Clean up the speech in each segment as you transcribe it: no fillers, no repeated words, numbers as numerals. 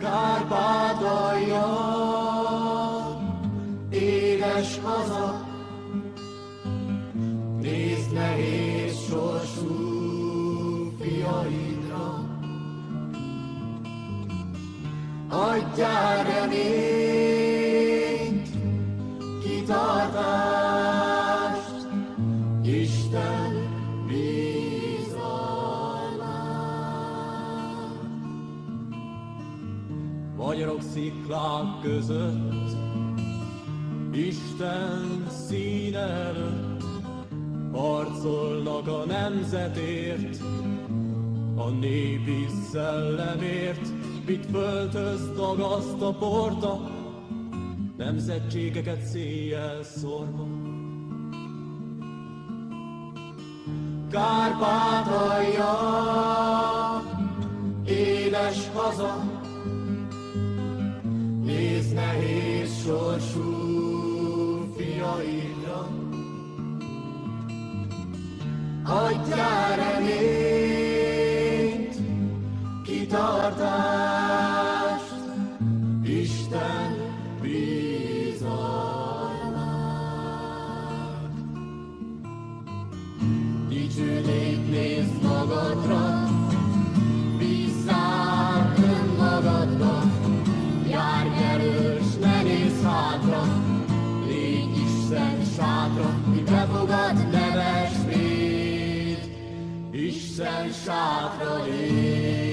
Kárpátalja, édes haza, nézd nehéz sorsú fiaidra. Adjál reményt, kitartást, Isten bizalmát. Magyarok sziklák között, Isten színe előtt, harcolnak a nemzetért, a népi szellemért, mit föltöz dagaszt a porta, nemzetségeket széjjel szórva. Kárpátalja, édes haza, nézd nehéz sorsú fiaidra. Adjál reményt, kitartást, Isten bizalmát. Dicső nép, nézd magadra, bízzál önmagadra, járj erős, ne nézz hátra, légy Isten sátra, ki befogad, neves véd, Isten sátra légy.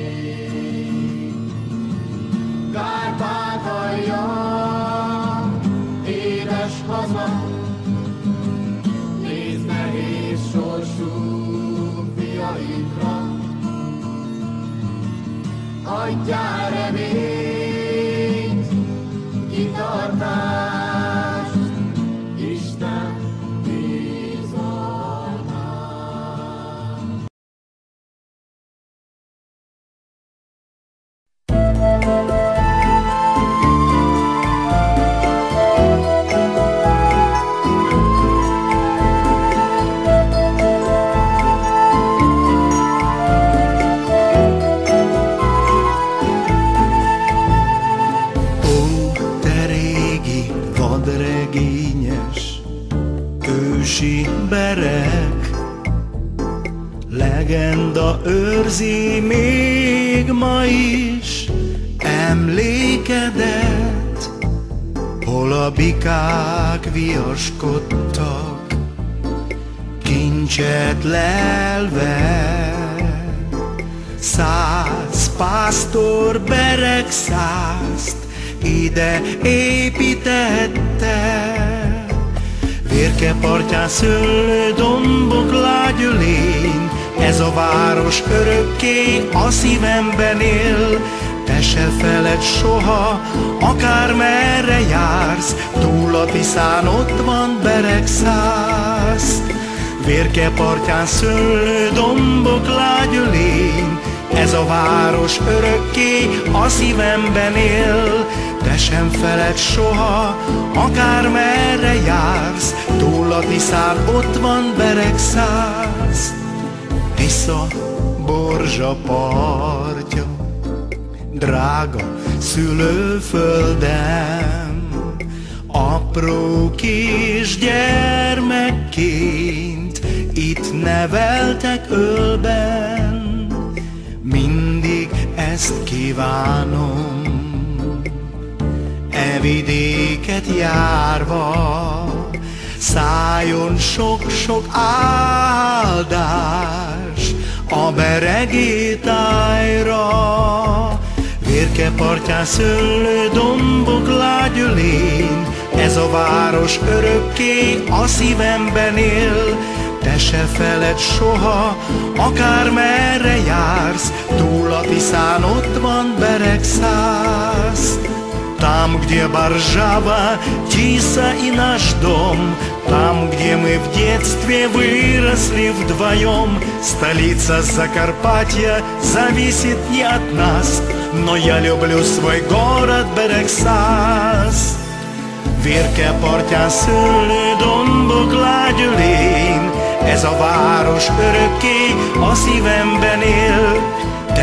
Kárpátalja, édes haza, nézd nehéz sorsú fiaidra. Adjál reményt, kitartást, Isten bizalmát. Ősi bereg, legenda őrzi még ma is emlékedet, hol a bikák viaskodtak, kincset lelve. 100 pásztor beregszázt ide építette, Vérke partján szőlő dombok lágy ölény, ez a város örökké a szívemben él. Te se feledd soha, akármerre jársz, túl a Tiszán ott van Beregszász. Vérke partján szőlő dombok lágy ölény, ez a város örökké a szívemben él. Te sem feledd soha, akármerre jársz, túl a Tiszán ott van Beregszász. Tisza, Borzsa partja, drága szülőföldem, apró kis gyermekként itt neveltek ölben, mindig ezt kívánom, e vidéket járva, szálljon sok-sok áldás a beregi tájra. Vérke partján szőlő dombok lágy ölény, ez a város örökké a szívemben él. Te se feledd soha, akármerre jársz, túl a Tiszán ott van Beregszász. Там, где Боржава, Тиса и наш дом, там, где мы в детстве выросли вдвоем, столица Закарпатья зависит не от нас, но я люблю свой город Beregszász. Vérke partján szőlő dombok lágy ölény, ez a város örökké a szívemben él. Te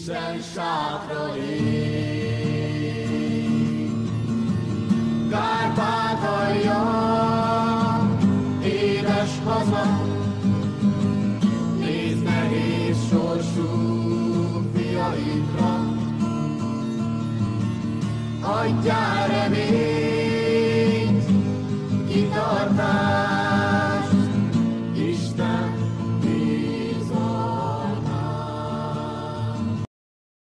Isten sátra ég. Kárpátalja, édes haza, nézd nehéz sorsú fiaidra. Adjál reményt, kitartást, Isten bizalmát.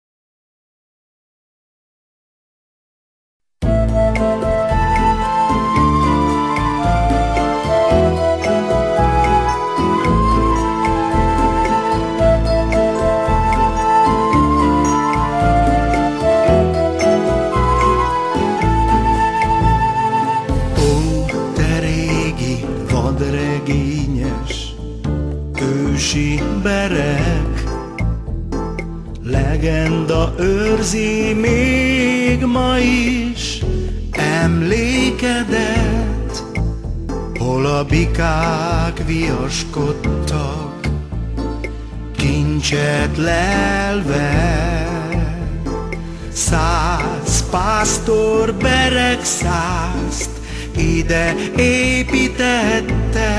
Vadregényes, ősi bereg, legenda őrzi még ma is emlékedet, hol a bikák viaskodtak, kincset lelve. 100 pásztor bereg 100-t ide építette.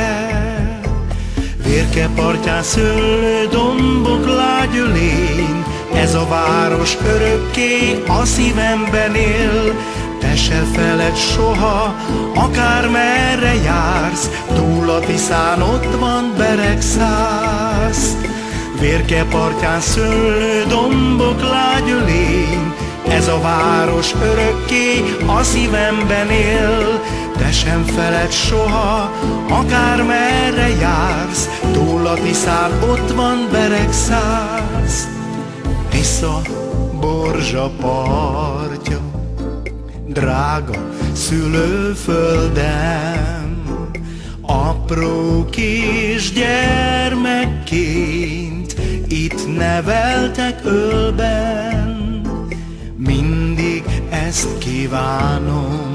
Vérke partján szőlő dombok lágyölény, ez a város örökké a szívemben él. Te se feled soha, akármerre jársz, túl a Tiszán ott van Beregszász. Vérke partján szőlő dombok lágyölény, ez a város örökké a szívemben él. Te sem feled soha, akármerre jársz, túl a Tiszán ott van Beregszász. Tisza Borzsa partja, drága szülőföldem, apró kis gyermekként itt neveltek ölben. Mindig ezt kívánom,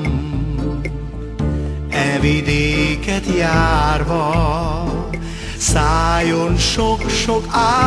e vidéket járva, szálljon sok-sok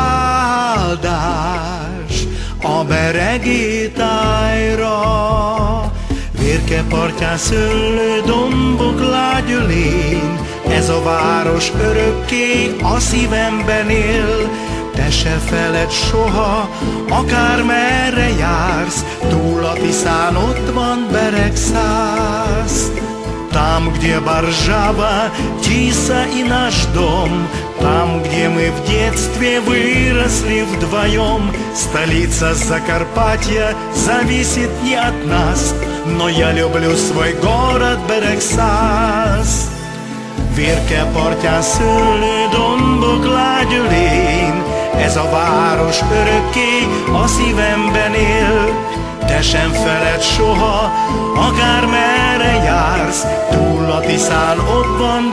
áldás a Beregi tájra. Vérke partján szőlő dombok lágyölény, ez a város örökké a szívemben él. Te se feled soha, akármerre jársz, túl a Tiszán ott van Beregszász. Там, где Боржава, Тиса и наш дом, там, где мы в детстве выросли вдвоем. Столица Закарпатья зависит не от нас, но я люблю свой город Beregszász. Vérke partján szőlő dombok lágyölény, ez a város örökké a szívemben él. Te sem feled soha, akármerre jársz, túl a Tiszán ott van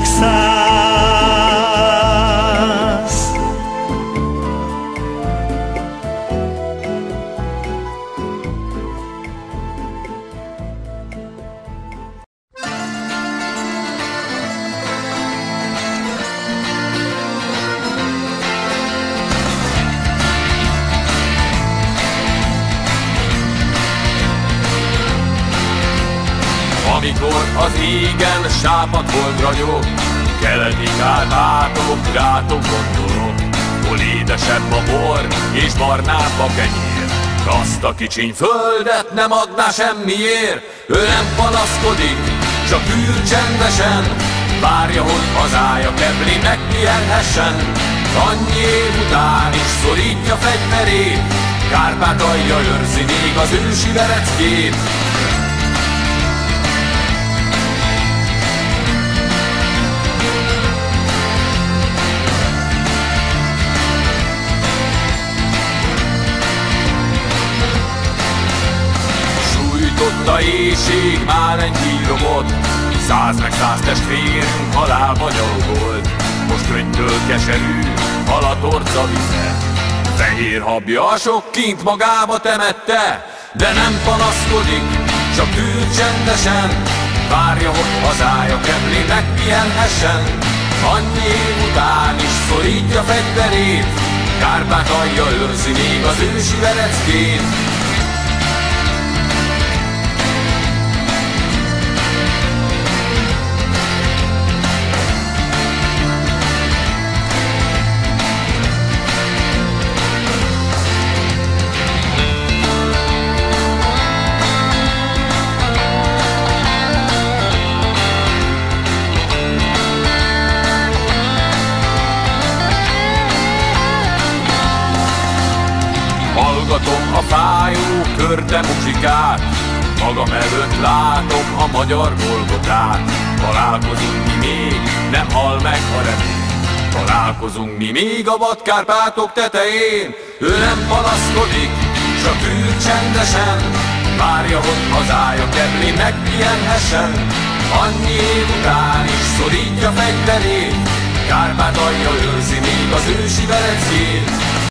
Beregszász. Amikor az égen sápadt volt ragyog, keleti Kárpátok, rátok gondolok, hol édesebb a bor és barnább a kenyér. Azt a kicsiny földet nem adná semmiért, ő nem panaszkodik, csak ül csendesen, várja, hogy hazája kebli megpihenhessen. Annyi év után is szorítja fegyverét, Kárpátalja őrzi még az ősi vereckét. A éjség már egy hírobott, 100 meg 100 testvérünk halálba nyalogolt. Most könyvtől keserű, hal a torca vize, fehér habja a sok kint magába temette. De nem panaszkodik, csak ül csendesen, várja, hogy hazája kebli megpihenhessen. Annyi év után is szorítja fegyverét, Kárpátalja őrzi még az ősi Vereckét. Hallgatom a fájó körte muzsikát, magam előtt látom a magyar Golgotát. Találkozunk mi még, nem hal meg a remény. Találkozunk mi még a vad Kárpátok tetején. Ő nem panaszkodik, csak ül csendesen, várja, hogy hazája kedvén megpihenhessen. Annyi év után is szorítja fegyverét, Kárpátalja őrzi még az ősi Vereckét.